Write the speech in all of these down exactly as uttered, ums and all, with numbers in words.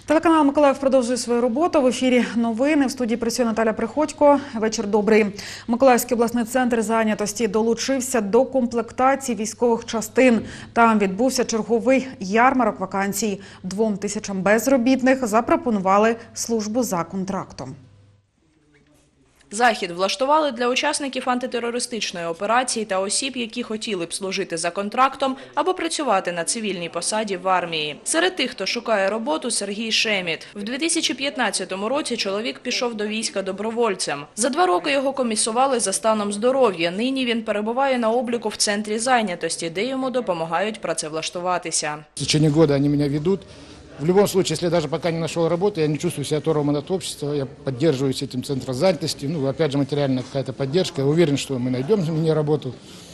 Телеканал «Миколаїв» продовжує свою роботу. В ефірі новини. В студії працює Наталя Приходько. Вечір добрий. Миколаївський обласний центр зайнятості долучився до комплектації військових частин. Там відбувся черговий ярмарок вакансій. Двом тисячам безробітних запропонували службу за контрактом. Захід влаштували для учасників антитерористичної операції та осіб, які хотіли б служити за контрактом або працювати на цивільній посаді в армії. Серед тих, хто шукає роботу, Сергій Шеміт. В дві тисячі п'ятнадцятому році чоловік пішов до війська добровольцем. За два роки його комісували за станом здоров'я. Нині він перебуває на обліку в центрі зайнятості, де йому допомагають працевлаштуватися. В течение года они меня ведут. В любом случае, если даже пока не нашел работу, я не чувствую себя оторванным от общества, я поддерживаюсь этим центром занятости, ну, опять же, материальная какая-то поддержка, я уверен, что мы найдем мне работу.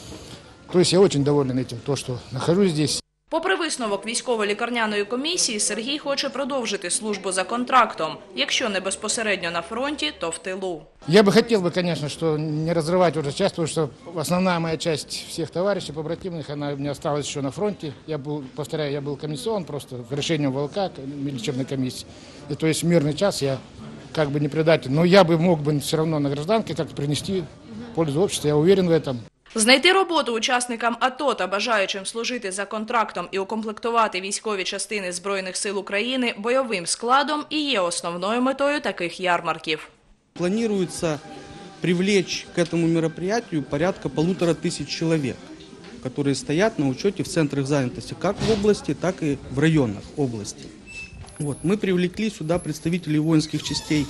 То есть я очень доволен этим, то, что нахожусь здесь. Попри висновок військово-лікарняної комісії, Сергій хоче продовжити службу за контрактом. Якщо не безпосередньо на фронті, то в тилу. Я бы хотел, бы, конечно, что не разрывать уже часть, потому что основная моя часть всех товарищей побратимых, она у меня осталась еще на фронте. Я был, повторяю, я был комиссион просто в решении ВЛК, лечебной комиссии. И то есть в мирный час я как бы не предатель. Но я бы мог бы все равно на гражданке как-то принести пользу обществу, я уверен в этом. Знайти роботу учасникам АТО та бажаючим служити за контрактом і укомплектувати військові частини Збройних сил України бойовим складом і є основною метою таких ярмарків. Планируется привлечь к этому мероприятию порядка полутора тысяч человек, которые стоят на учете в центрах занятости как в области, так и в районах области. Вот. Мы привлекли сюда представителей воинских частей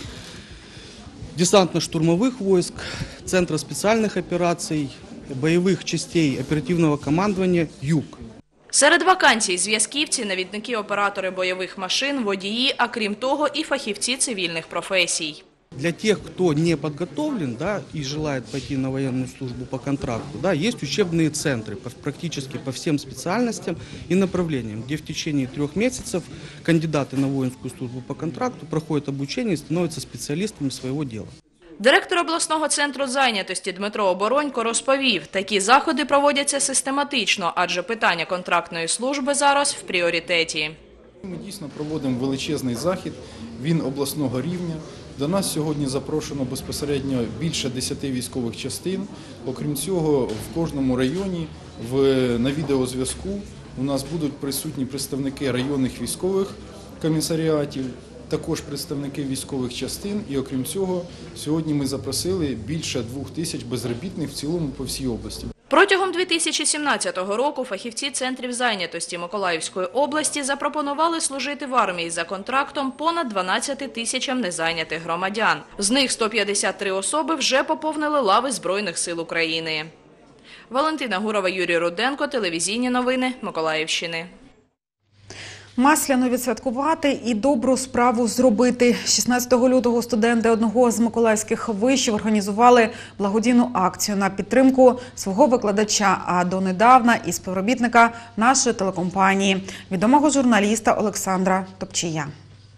десантно-штурмовых войск, Центра специальных операций, бойових частей оперативного командування «Юг». Серед вакансій – зв'язківці, навідники, оператори бойових машин, водії, а крім того і фахівці цивільних професій. Для тех, кто не подготовлен, да, и желает пойти на военную службу по контракту, да, есть учебные центры по, практически по всем специальностям и направлениям, где в течение трех месяцев кандидаты на воинскую службу по контракту проходят обучение и становятся специалистами своего дела. Директор обласного центру зайнятості Дмитро Оборонько розповів, такі заходи проводяться систематично, адже питання контрактної служби зараз в пріоритеті. Ми дійсно проводимо величезний захід, він обласного рівня. До нас сьогодні запрошено безпосередньо більше десяти військових частин. Окрім цього, в кожному районі в, на відеозв'язку у нас будуть присутні представники районних військових комісаріатів, також представники військових частин. І окрім цього, сьогодні ми запросили більше двох тисяч безробітних в цілому по всій області. Протягом дві тисячі сімнадцятого року фахівці центрів зайнятості Миколаївської області запропонували служити в армії за контрактом понад дванадцяти тисячам незайнятих громадян. З них сто п'ятдесят три особи вже поповнили лави Збройних сил України. Валентина Гурова, Юрій Руденко, телевізійні новини Миколаївщини. Масляну відсвяткувати і добру справу зробити. шістнадцятого лютого студенти одного з миколаївських вишів організували благодійну акцію на підтримку свого викладача, а донедавна і співробітника нашої телекомпанії, відомого журналіста Олександра Топчія.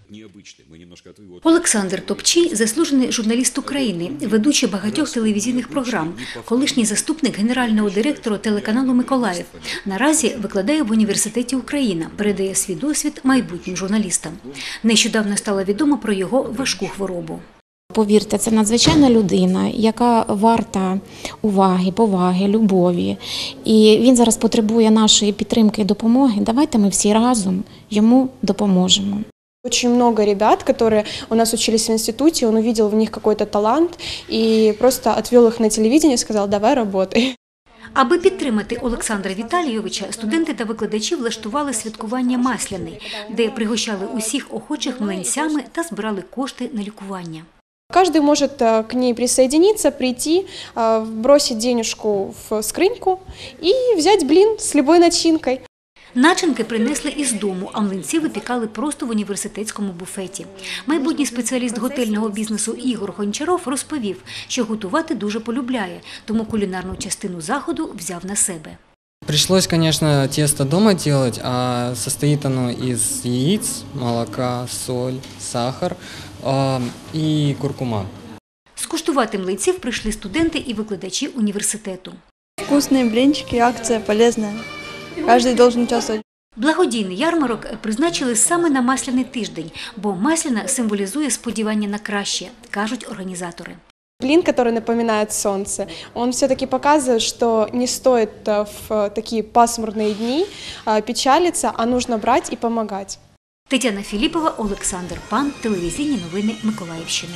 Олександр Топчій – заслужений журналіст України, ведучий багатьох телевізійних програм, колишній заступник генерального директора телеканалу «Миколаїв». Наразі викладає в університеті «Україна», передає свій досвід майбутнім журналістам. Нещодавно стало відомо про його важку хворобу. Повірте, це надзвичайна людина, яка варта уваги, поваги, любові. І він зараз потребує нашої підтримки і допомоги. Давайте ми всі разом йому допоможемо. Очень много ребят, которые у нас учились в институте, он увидел в них какой-то талант и просто отвел их на телевидение и сказал: давай работай. Аби підтримати Олександра Віталійовича, студенти та викладачі влаштували святкування Масляний, де пригощали усіх охочих млинцями та збирали кошти на лікування. Каждый может к ней присоединиться, прийти, бросить денежку в скрыньку и взять блин с любой начинкой. Начинки принесли із дому, а млинці випікали просто в університетському буфеті. Майбутній спеціаліст готельного бізнесу Ігор Гончаров розповів, що готувати дуже полюбляє, тому кулінарну частину заходу взяв на себе. Пришлось, конечно, тесто дома делать, а состоит оно из яиц, молока, соль, сахар э, и куркума. Скуштувати млинців прийшли студенти і викладачі університету. Вкусные блинчики, акция полезная. Каждый должен участвовать. Благодійний ярмарок призначили саме на Масляний тиждень, бо Масляна символізує сподівання на краще, кажуть організатори. Блин, который напоминает солнце, он все-таки показывает, что не стоит в такие пасмурные дни печалиться, а нужно брать и помогать. Тетяна Філіпова, Олександр Пан, телевізійні новини Миколаївщини.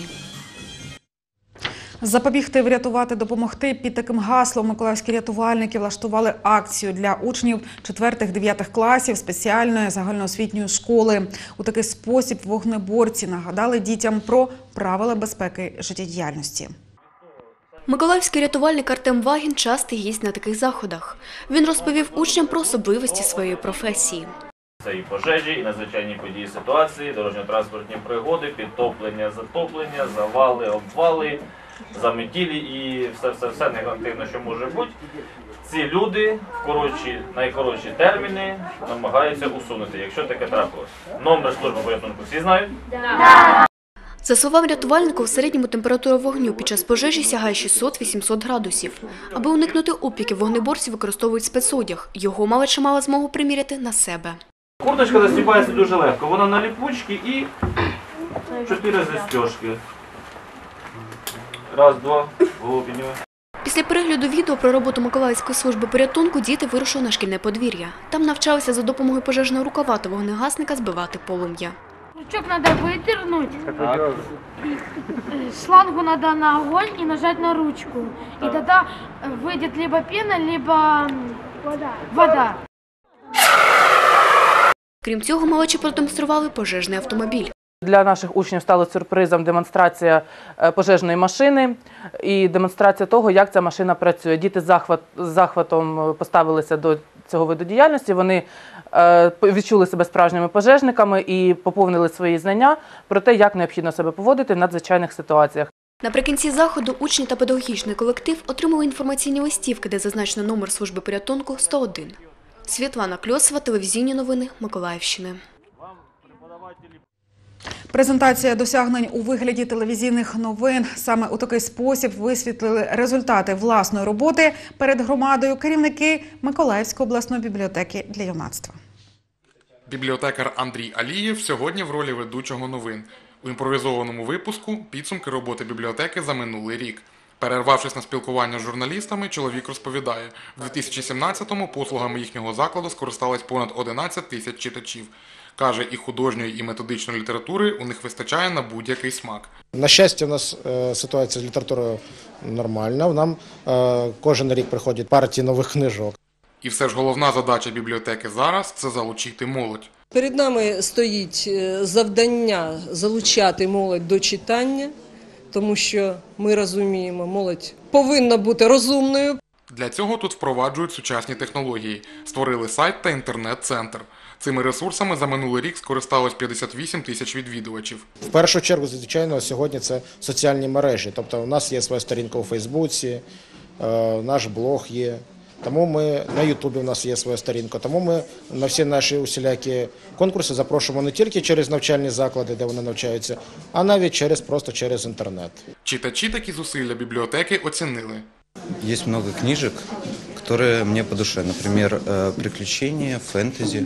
Запобігти, врятувати, допомогти. Під таким гаслом миколаївські рятувальники влаштували акцію для учнів четвертих-дев'ятих класів спеціальної загальноосвітньої школи. У такий спосіб вогнеборці нагадали дітям про правила безпеки життєдіяльності. Миколаївський рятувальник Артем Вагін частий гість на таких заходах. Він розповів учням про особливості своєї професії. Це і пожежі, і надзвичайні події ситуації, дорожньо-транспортні пригоди, підтоплення, затоплення, завали, обвали, заметілі і все-все-все негативне, що може бути. Ці люди в коротші, найкоротші терміни намагаються усунути, якщо таке трапилось. Номер служби порятунку всі знають? Да. За словами рятувальника, у середньому температура вогню під час пожежі сягає шістсот-вісімсот градусів. Аби уникнути опіків, вогнеборці використовують спецодяг. Його малеча мала змогу приміряти на себе. Курточка застібається дуже легко, вона на ліпучці і чотири застіжки. Раз, два, голову піднімаємо. Після перегляду відео про роботу Миколаївської служби порятунку діти вирушили на шкільне подвір'я. Там навчалися за допомогою пожежного рукава та вогнегасника збивати полум'я. Крючок надо выдернуть, шлангу надо на огонь и нажать на ручку. И тогда выйдет либо пена, либо вода. Крім цього, малечі продемонстрували пожежний автомобіль. Для наших учнів стало сюрпризом демонстрація пожежної машини і демонстрація того, як ця машина працює. Діти з захват, захватом поставилися до цього виду діяльності, вони відчули себе справжніми пожежниками і поповнили свої знання про те, як необхідно себе поводити в надзвичайних ситуаціях. Наприкінці заходу учні та педагогічний колектив отримали інформаційні листівки, де зазначено номер служби порятунку сто один. Світлана Кльосова, телевізійні новини Миколаївщини. Презентація досягнень у вигляді телевізійних новин. Саме у такий спосіб висвітлили результати власної роботи перед громадою керівники Миколаївської обласної бібліотеки для юнацтва. Бібліотекар Андрій Алієв сьогодні в ролі ведучого новин. У імпровізованому випуску підсумки роботи бібліотеки за минулий рік. Перервавшись на спілкування з журналістами, чоловік розповідає, в дві тисячі сімнадцятому послугами їхнього закладу скористались понад одинадцять тисяч читачів. Каже, і художньої, і методичної літератури у них вистачає на будь-який смак. На щастя, у нас е, ситуація з літературою нормальна. Нам е, кожен рік приходять партії нових книжок. І все ж головна задача бібліотеки зараз – це залучити молодь. Перед нами стоїть завдання залучати молодь до читання, тому що ми розуміємо, молодь повинна бути розумною. Для цього тут впроваджують сучасні технології. Створили сайт та інтернет-центр. Цими ресурсами за минулий рік скористалось п'ятдесят вісім тисяч відвідувачів. В першу чергу, звичайно, сьогодні це соціальні мережі. Тобто у нас є своя сторінка у Фейсбуці, наш блог є. Тому ми на Ютубі у нас є своя сторінка. Тому ми на всі наші усілякі конкурси запрошуємо не тільки через навчальні заклади, де вони навчаються, а навіть через просто через інтернет. Читачі такі зусилля бібліотеки оцінили. Є багато книжок, які мені по душі. Наприклад, приключення, фентезі.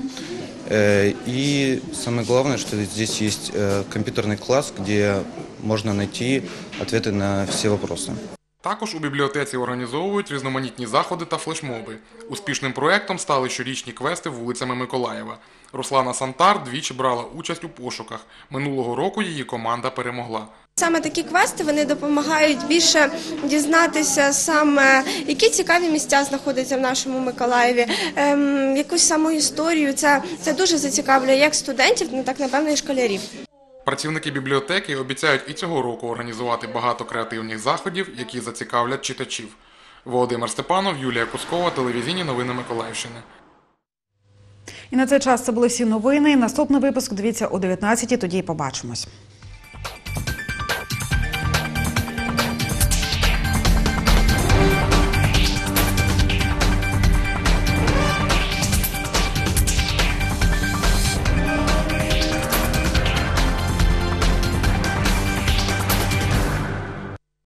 И самое главное, что здесь есть компьютерный класс, где можно найти ответы на все вопросы. Також у бібліотеці організовують різноманітні заходи та флешмоби. Успішним проєктом стали щорічні квести вулицями Миколаєва. Руслана Сантар двічі брала участь у пошуках. Минулого року її команда перемогла. Саме такі квести, вони допомагають більше дізнатися саме, які цікаві місця знаходяться в нашому Миколаєві, ем, якусь саму історію. Це, це дуже зацікавлює як студентів, так, напевно, і школярів. Працівники бібліотеки обіцяють і цього року організувати багато креативних заходів, які зацікавлять читачів. Володимир Степанов, Юлія Кускова, телевізійні новини Миколаївщини. І на цей час це були всі новини. Наступний випуск дивіться о дев'ятнадцятій, тоді і побачимось.